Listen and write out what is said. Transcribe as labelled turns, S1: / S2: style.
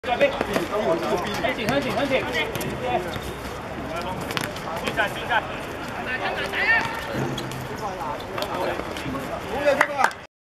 S1: 向前，向前。去站，去站。打呀！好呀，这个。